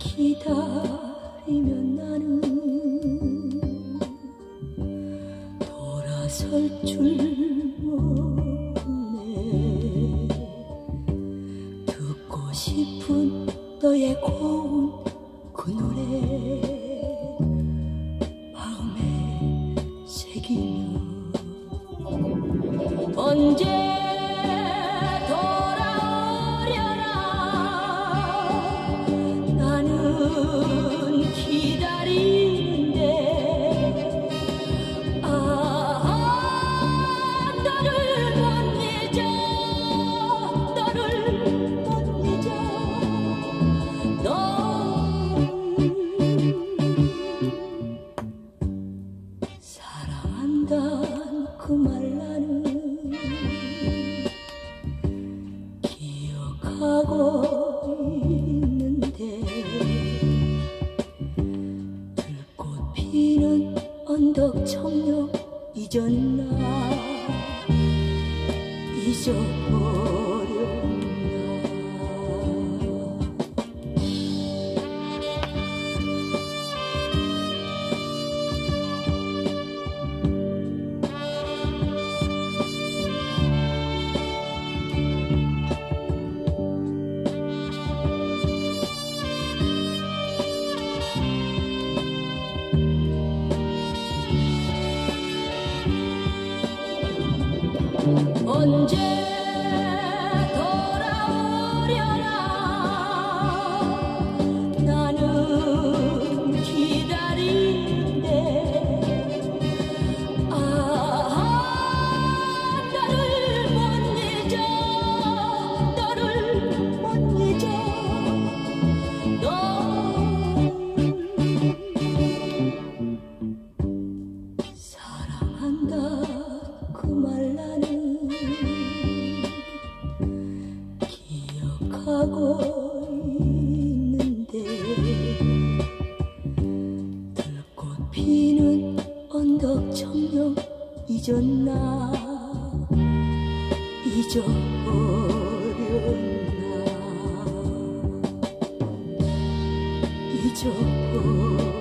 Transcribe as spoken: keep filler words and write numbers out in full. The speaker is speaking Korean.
기다리면 나는 돌아설 줄 모르네. 듣고 싶은 너의 고운 그 노래 마음에 새기며 언제 돌아오려나 나는 기다리는데. 아 너를 못 잊어 너를 못 잊어 너 사랑한다는 그 말 나는 기억하고 있는데. 들꽃 피는 언덕 청룡 잊었나 잊어버렸나. 언제 돌아오려나 나는 기다리는데. 아 너를 못 잊어 너를 못 잊어 너 사랑한다 그 말 나는 기억하고 있는데. 들꽃 피는 언덕 청룡 잊었나 잊어버렸나 잊어버렸나.